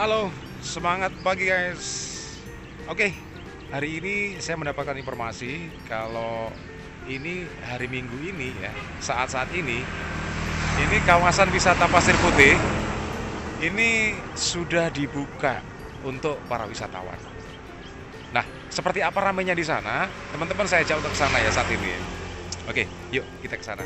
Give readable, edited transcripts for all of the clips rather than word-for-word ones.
Halo, semangat pagi guys. Oke, hari ini saya mendapatkan informasi kalau ini hari Minggu ini ya, saat-saat ini kawasan wisata Pasir Putih ini sudah dibuka untuk para wisatawan. Nah, seperti apa ramainya di sana? Teman-teman saya ajak untuk ke sana ya saat ini. Oke, yuk kita ke sana.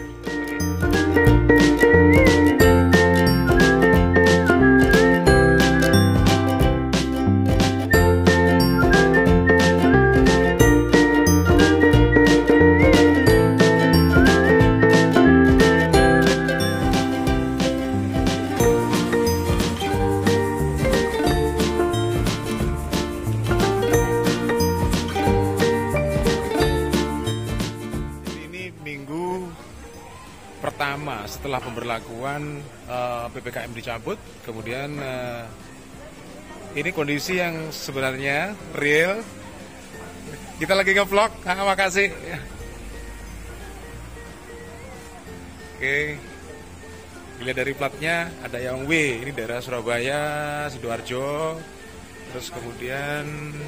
Pertama setelah pemberlakuan PPKM dicabut, kemudian ini kondisi yang sebenarnya real. Kita lagi nge-vlog, makasih. Oke, dilihat dari platnya ada yang W, ini daerah Surabaya, Sidoarjo. Terus kemudian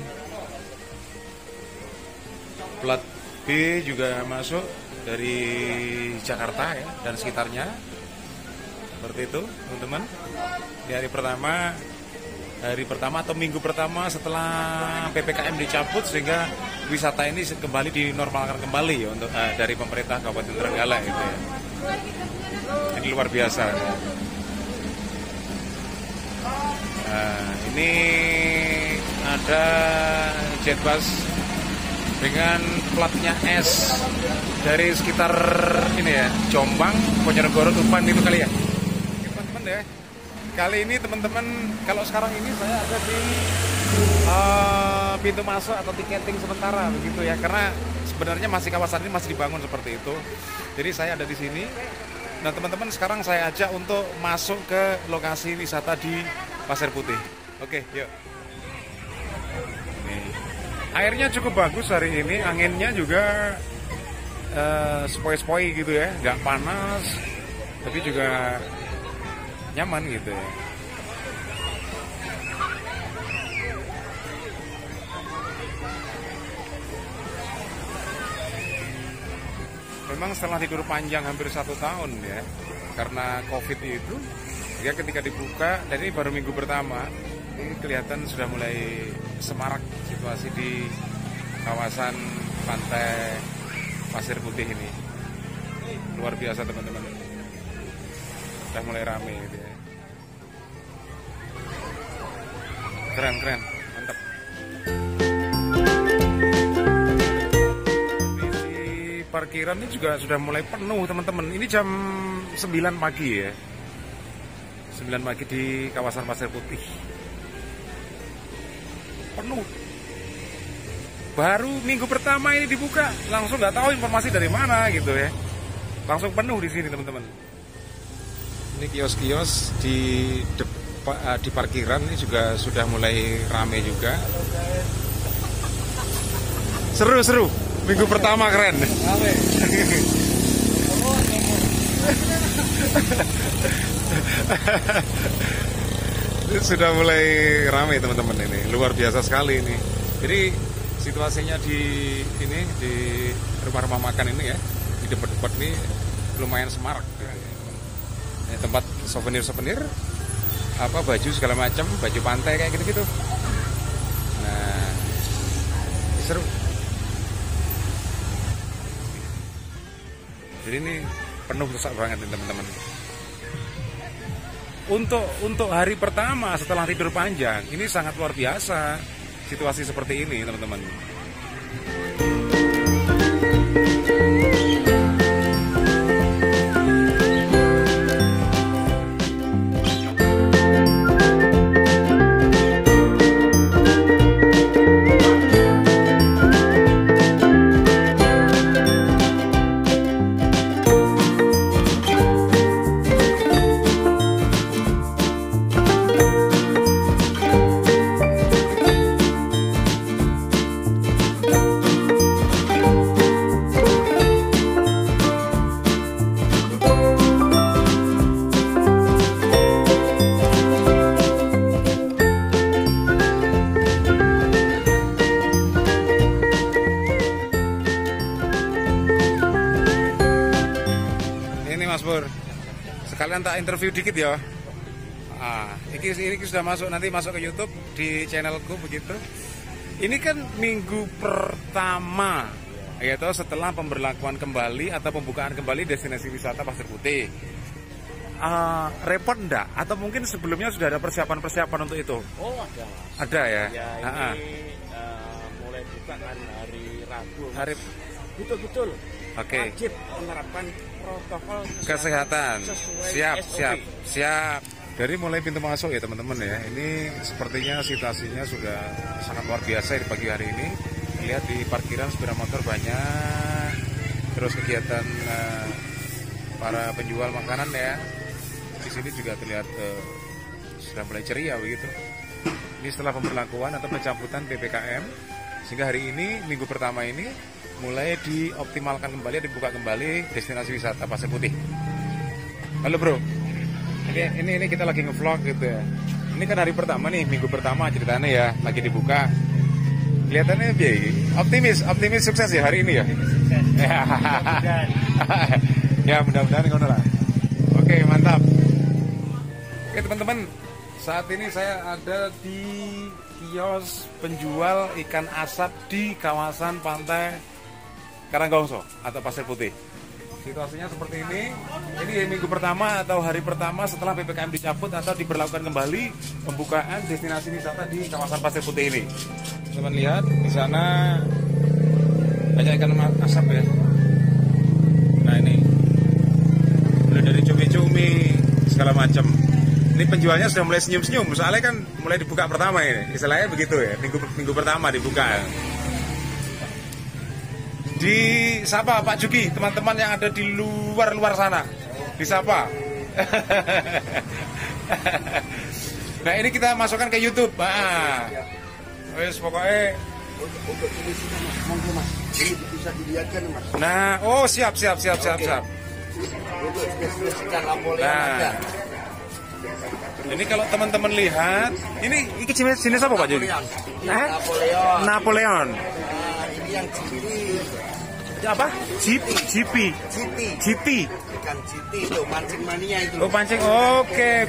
plat B juga masuk dari Jakarta ya, dan sekitarnya. Seperti itu teman-teman. Di hari pertama atau minggu pertama setelah PPKM dicabut, sehingga wisata ini kembali dinormalkan kembali ya untuk dari pemerintah Kabupaten Trenggalek gitu ya. Ini luar biasa. Nah, ini ada jetbus dengan platnya S dari sekitar ini ya, Jombang, Ponorogo, Tuban itu kali ya. Teman-teman ya, kali ini teman-teman, kalau sekarang ini saya ada di pintu masuk atau tiketing sementara begitu ya, karena sebenarnya kawasan ini masih dibangun seperti itu. Jadi saya ada di sini. Nah teman-teman, sekarang saya ajak untuk masuk ke lokasi wisata di Pasir Putih. Oke, yuk. Airnya cukup bagus hari ini, anginnya juga sepoi-sepoi gitu ya, nggak panas, tapi juga nyaman gitu ya. Memang setelah tidur panjang hampir 1 tahun ya, karena COVID itu, ya ketika dibuka, dan ini baru minggu pertama, ini kelihatan sudah mulai semarak situasi di kawasan pantai Pasir Putih ini. Luar biasa teman-teman, sudah mulai ramai gitu ya. Keren, mantap. Di parkiran ini juga sudah mulai penuh teman-teman. Ini jam 9 pagi ya, 9 pagi di kawasan Pasir Putih. Penuh. Baru minggu pertama ini dibuka, langsung nggak tahu informasi dari mana gitu ya. Langsung penuh di sini teman-teman. Ini kios-kios di parkiran ini juga sudah mulai ramai juga. Seru. Minggu pertama keren. Sudah mulai ramai teman-teman, ini luar biasa sekali ini. Jadi situasinya di rumah-rumah makan ini ya, di depan-depan ini lumayan semarak ya. Tempat souvenir baju segala macam, baju pantai kayak gitu-gitu. Nah, seru. Jadi ini penuh sesak banget nih teman-teman. Untuk hari pertama setelah tidur panjang, ini sangat luar biasa situasi seperti ini teman-teman. Mas Pur. Sekalian tak interview dikit ya. Ini sudah masuk, nanti masuk ke YouTube di channelku begitu. Ini kan minggu pertama, yaitu setelah pemberlakuan kembali atau pembukaan kembali destinasi wisata Pasir Putih. Repot enggak? Atau mungkin sebelumnya sudah ada persiapan-persiapan untuk itu? Oh, ada. Ada ya? Ya, ini mulai buka kan hari Rabu. Betul-betul. Oke. Wajib menerapkan protokol Kesehatan. sesuai SOP. Siap. Dari mulai pintu masuk ya teman-teman ya. Ini sepertinya situasinya sudah sangat luar biasa di pagi hari ini. Lihat di parkiran sepeda motor banyak. Terus kegiatan para penjual makanan ya. Di sini juga terlihat sudah mulai ceria begitu. Ini setelah pemberlakuan atau pencabutan PPKM, sehingga hari ini minggu pertama ini mulai dioptimalkan kembali, dibuka kembali destinasi wisata Pasir Putih. Halo bro, ini kita lagi ngevlog gitu ya. Ini kan hari pertama nih, minggu pertama ceritanya ya, lagi dibuka. Kelihatannya optimis sukses ya hari ini ya. Ya mudah-mudahan ngono lah. Oke, mantap. Oke teman-teman, saat ini saya ada di kios penjual ikan asap di kawasan pantai Karanggongso atau Pasir Putih. Situasinya seperti ini. Ini minggu pertama atau hari pertama setelah PPKM dicabut atau diberlakukan kembali pembukaan destinasi wisata di kawasan Pasir Putih ini. Teman lihat di sana banyak ikan asap ya. Nah ini mulai dari cumi-cumi segala macam. Ini penjualnya sudah mulai senyum-senyum, soalnya kan mulai dibuka pertama ini, istilahnya begitu ya, minggu pertama dibuka. Disapa Pak Juki, teman-teman yang ada di luar sana, disapa. Nah ini kita masukkan ke YouTube, wes pokoknya. Untuk tulisnya monggo mas, ini bisa dilihatkan mas. Nah, oh siap. Untuk spesifikasikan Napoleon ada. Ini kalau teman-teman lihat, ini jenis apa Pak Juki? Napoleon. Ini yang GP. Apa? GP. Ikan GP itu pancing mania itu. Oh pancing. Oke.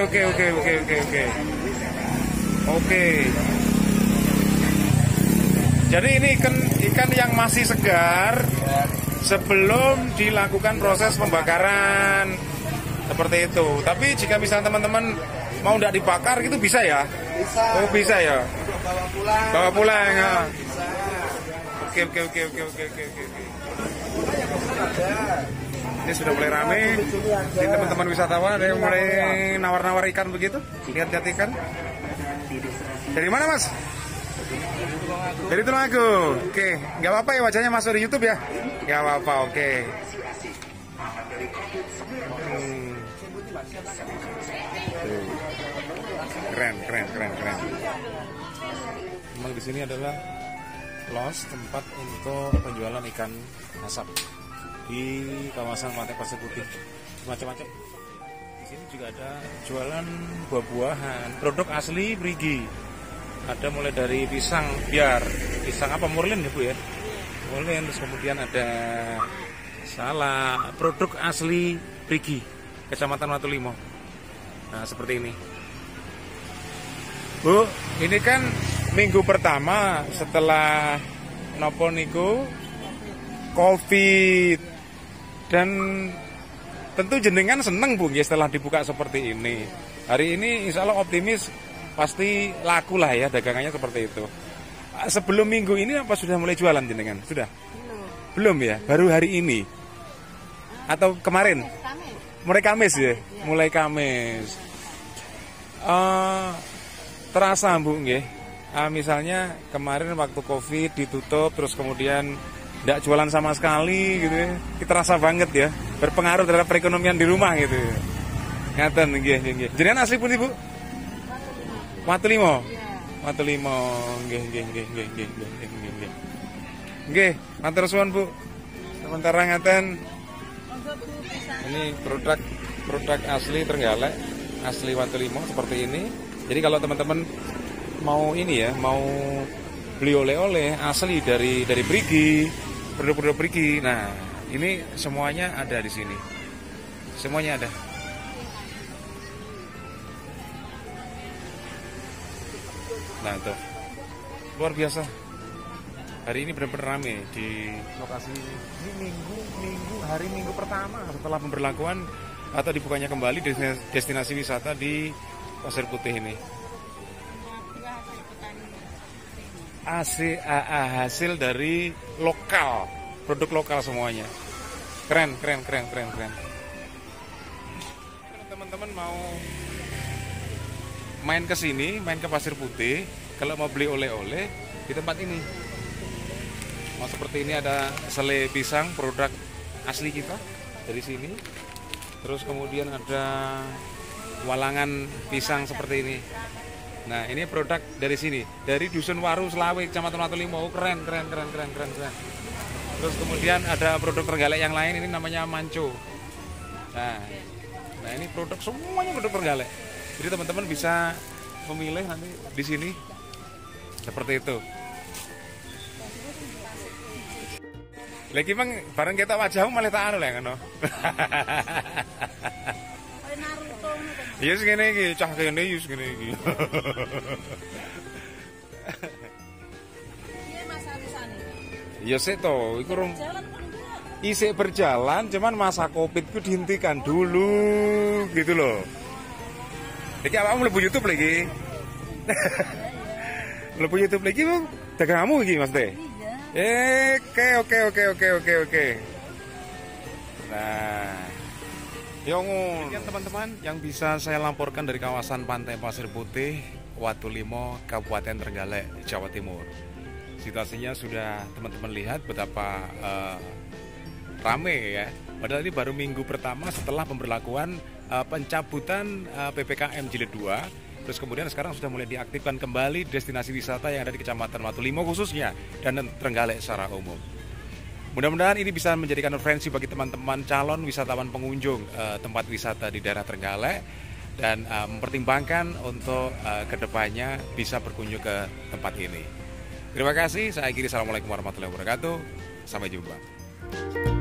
Jadi ini ikan yang masih segar sebelum dilakukan proses pembakaran seperti itu. Tapi jika misalnya teman-teman mau tidak dibakar itu bisa ya? Bisa. Oh bisa ya. Untuk bawa pulang. Ya. Bisa. Oke. Ini sudah mulai rame. Ini teman-teman wisatawan ada yang mulai nawar-nawar ikan begitu. Lihat ikan. Dari mana mas? Dari Tulungagung. Oke, nggak apa-apa ya wajahnya masuk di YouTube ya? Nggak apa-apa, oke. Keren. Memang di sini adalah tempat untuk penjualan ikan asap di kawasan pantai Pasir Putih. Macam-macam. Di sini juga ada jualan buah-buahan, produk asli Brigi. Ada mulai dari pisang apa Murlin ya Bu ya? Murlin, terus kemudian ada produk asli Brigi, Kecamatan Watulimo. Nah seperti ini. Bu, ini kan minggu pertama setelah nopo niku Covid, dan tentu jenengan seneng Bu ya setelah dibuka seperti ini. Hari ini insya Allah optimis pasti laku lah ya dagangannya seperti itu. Sebelum minggu ini apa sudah mulai jualan jenengan? Sudah? Belum ya? Baru hari ini? Atau kemarin? Mulai Kamis ya? Mulai Kamis. Terasa Bu nggih. Misalnya kemarin waktu Covid ditutup terus kemudian tidak jualan sama sekali gitu ya. Terasa banget ya. Berpengaruh terhadap perekonomian di rumah gitu. Ngaten nggih. Jenengan asli pundi Bu? Watulimo. Nggih. Nggih, matur suwun Bu. Sementara ngaten. Ini produk asli Trenggalek, asli Watulimo seperti ini. Jadi kalau teman-teman mau mau beli oleh-oleh asli dari Brigi, produk-produk Brigi. Nah, ini semuanya ada di sini. semuanya ada. Nah tuh, luar biasa. Hari ini benar-benar rame di lokasi ini. Hari Minggu pertama setelah pemberlakuan atau dibukanya kembali destinasi wisata di Pasir Putih ini. Hasil dari lokal, produk lokal semuanya. Keren. Teman-teman mau main ke sini, main ke Pasir Putih, kalau mau beli oleh-oleh di tempat ini. Mau seperti ini, ada sele pisang produk asli kita dari sini. Terus kemudian ada walangan pisang seperti ini. Nah, ini produk dari sini, dari Dusun Waru, Selawe, Kecamatan Watulimo. Oh, keren. Terus kemudian ada produk terenggalek yang lain, ini namanya Manco. Nah ini produk, semuanya produk terenggalek. Jadi teman-teman bisa memilih nanti di sini seperti itu. Lagi bang, bareng kita wajahmu malah tak anu lah ngono. Iya segini iki, cah kene iki segini iki. Iya Mas arisane. Iya sik to, iku rung isik berjalan, cuman masa Covid ku dihentikan dulu gitu loh. Iki awakmu mlebu YouTube lagi. Mlebu YouTube lagi, Bang. Daganganmu iki, Mas Teh. Oke. Nah, yongun teman-teman yang bisa saya laporkan dari kawasan Pantai Pasir Putih, Watulimo, Kabupaten Trenggalek, Jawa Timur. Situasinya sudah teman-teman lihat betapa rame ya. Padahal ini baru minggu pertama setelah pemberlakuan pencabutan PPKM Jilid 2. Terus kemudian sekarang sudah mulai diaktifkan kembali destinasi wisata yang ada di Kecamatan Watulimo khususnya dan Trenggalek secara umum. Mudah-mudahan ini bisa menjadikan referensi bagi teman-teman calon wisatawan pengunjung tempat wisata di daerah Trenggalek dan mempertimbangkan untuk kedepannya bisa berkunjung ke tempat ini. Terima kasih, saya akhiri. Assalamualaikum warahmatullahi wabarakatuh. Sampai jumpa.